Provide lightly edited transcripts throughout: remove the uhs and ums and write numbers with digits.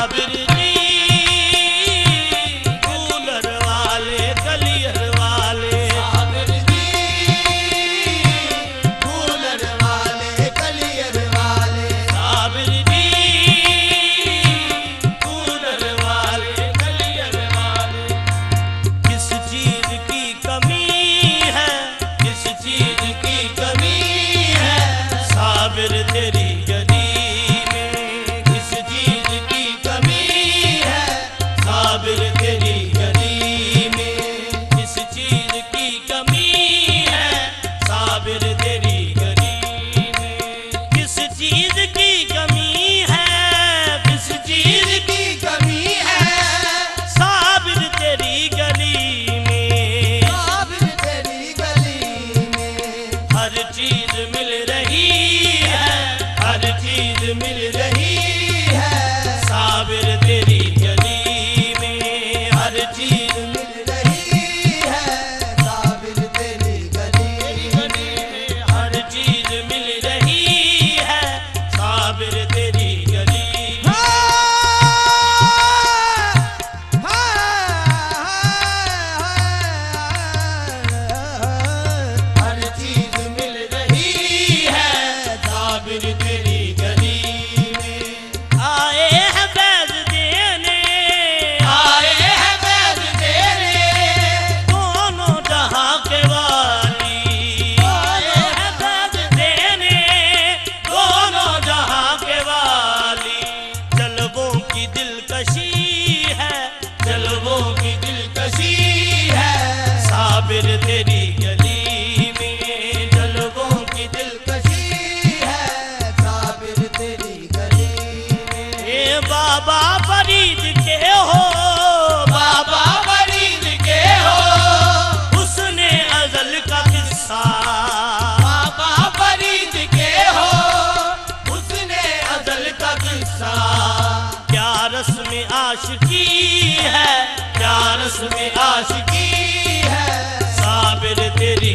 में आशिकी है साबिर तेरी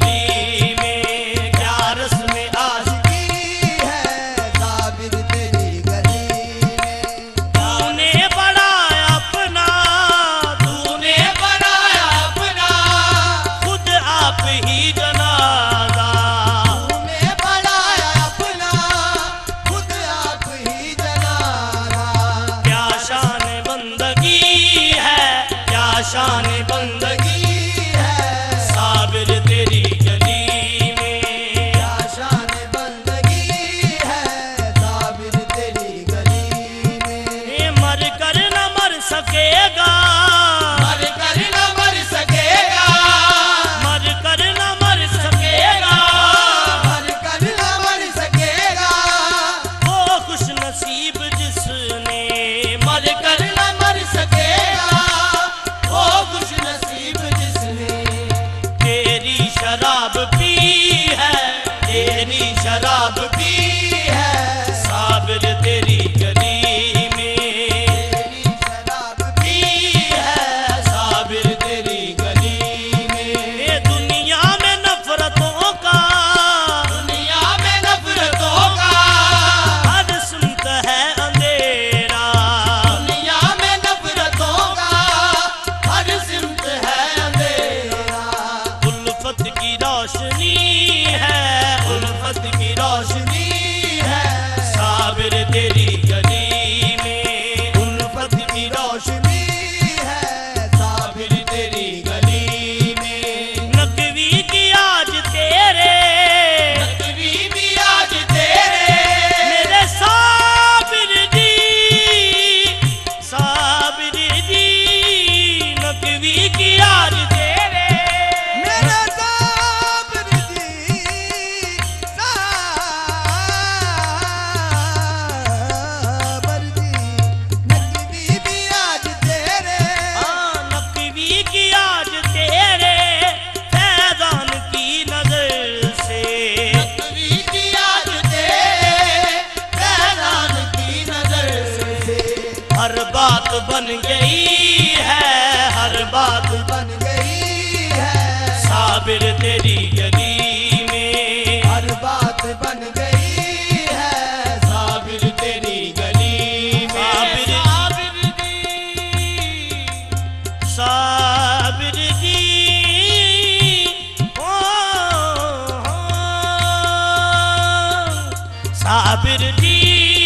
गली में, क्या रस में आशिकी है साबिर तेरी गली में। तूने बढ़ाया अपना, तूने बढ़ाया अपना खुद आप ही जनाजा, तूने बढ़ाया अपना खुद आप ही जनाजा। क्या शान बंदगी है, क्या शान बंदगी है साबिर तेरी गली में, क्या शान बंदगी है साबिर तेरी गली में। मर कर न मर सकेगा, मर कर न मर सकेगा, मर कर न मर सकेगा, मर कर न मर सकेगा। वो खुश नसीब जिसने मर कर न मर सकेगा, वो खुश नसीब जिसने तेरी शराब पी है, तेरी शराब पी है साबिर तेरी गली में, तेरी शराब पी है साबिर तेरी गली में। दुनिया में नफरतों का, दुनिया में नफरतों का हर सुनत है अंधेरा, दुनिया में नफरतों का हर सिमत है अंधेरा। उल्फत की रोशनी है, उल्फत की रोशनी है साबिर तेरी गली में, उल्फत की रोशनी है साबिर तेरी गली में। नकवी की आज तेरे, नकवी भी आज तेरे मेरे साबिर जी, साबिर जी। नकवी की आज तेरे मेरे साबिर जी, साबिर जी। नकवी भी आज तेरे, नकवी की आज तेरे फैजान की नजर से, नकवी की आज तेरे फैजान की नजर से। हर बात बन गई है, हर बात बन गई है साबिर तेरी गली में, हर बात बन गई है साबिर तेरी गली में। साबिर साबिर जी